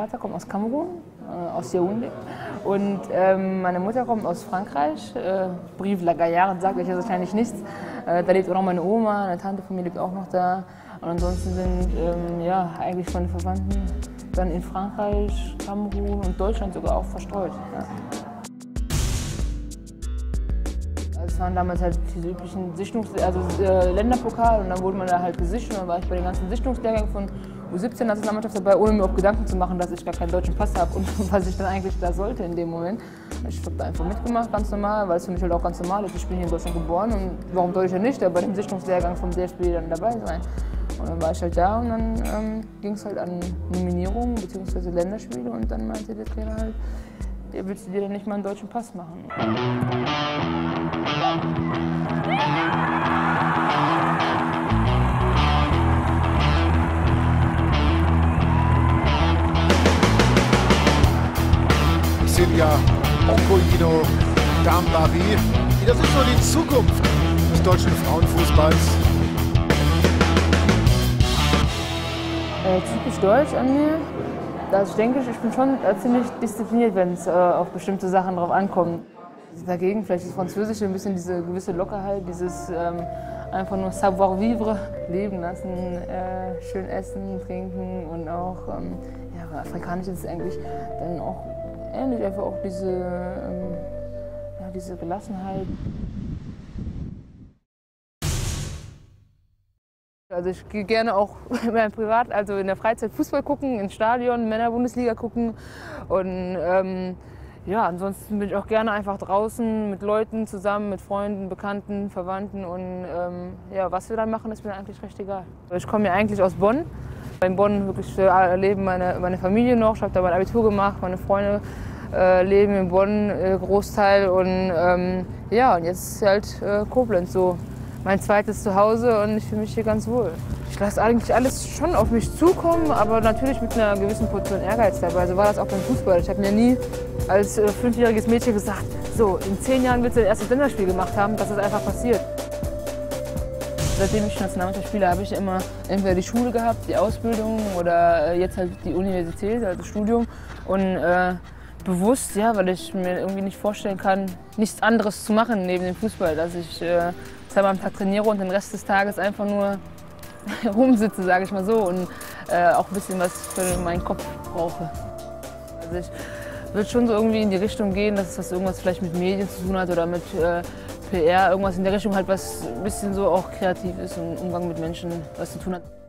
Vater kommt aus Kamerun, aus Yaoundé. Und meine Mutter kommt aus Frankreich. Brive la Gaillarde sagt euch ja wahrscheinlich nichts. Da lebt auch noch meine Oma, eine Tante von mir lebt auch noch da. Und ansonsten sind ja, eigentlich meine Verwandten dann in Frankreich, Kamerun und Deutschland sogar auch verstreut. Ja. Es waren damals halt diese üblichen Länderpokal und dann wurde man da halt gesichtet und dann war ich bei den ganzen Sichtungslehrgängen von U17 Nationalmannschaft dabei, ohne mir auch Gedanken zu machen, dass ich gar keinen deutschen Pass habe und was ich dann eigentlich da sollte in dem Moment. Ich habe da einfach mitgemacht, ganz normal, weil es für mich halt auch ganz normal ist. Ich bin hier in Deutschland geboren und warum sollte ich ja nicht bei dem Sichtungslehrgang vom DFB dann dabei sein? Und dann war ich halt da und dann ging es halt an Nominierungen bzw. Länderspiele und dann meinte der Trainer halt, ja, willst du dir denn nicht mal einen deutschen Pass machen? Silja, Onkoino, Dambavi. Das ist so die Zukunft des deutschen Frauenfußballs. Typisch deutsch an mir. Also ich denke, ich bin schon ziemlich diszipliniert, wenn es auf bestimmte Sachen drauf ankommt. Dagegen vielleicht das Französische, ein bisschen diese gewisse Lockerheit, dieses einfach nur savoir-vivre, leben lassen, schön essen, trinken und auch, ja, afrikanisch ist es eigentlich dann auch ähnlich, einfach auch diese Gelassenheit. Also ich gehe gerne auch privat, also in der Freizeit Fußball gucken, ins Stadion, Männerbundesliga gucken und ja, ansonsten bin ich auch gerne einfach draußen mit Leuten zusammen, mit Freunden, Bekannten, Verwandten und ja, was wir dann machen, ist mir eigentlich recht egal. Ich komme ja eigentlich aus Bonn. In Bonn wirklich leben meine Familie noch, ich habe da mein Abitur gemacht, meine Freunde leben in Bonn, Großteil und ja, und jetzt ist halt Koblenz so mein zweites Zuhause und ich fühle mich hier ganz wohl. Ich lasse eigentlich alles schon auf mich zukommen, aber natürlich mit einer gewissen Portion Ehrgeiz dabei. So war das auch beim Fußball. Ich habe mir nie als 5-jähriges Mädchen gesagt, so in 10 Jahren willst du dein erstes Länderspiel gemacht haben, dass das einfach passiert. Seitdem ich Nationalmannschaft spiele, habe ich immer entweder die Schule gehabt, die Ausbildung oder jetzt halt die Universität, also das Studium. Und bewusst, ja, weil ich mir irgendwie nicht vorstellen kann, nichts anderes zu machen neben dem Fußball, dass ich zweimal am Tag trainiere und den Rest des Tages einfach nur rumsitze, sage ich mal so, und auch ein bisschen was für meinen Kopf brauche. Also ich würde schon so irgendwie in die Richtung gehen, dass das irgendwas vielleicht mit Medien zu tun hat oder mit PR, irgendwas in der Richtung halt, was ein bisschen so auch kreativ ist und Umgang mit Menschen was zu tun hat.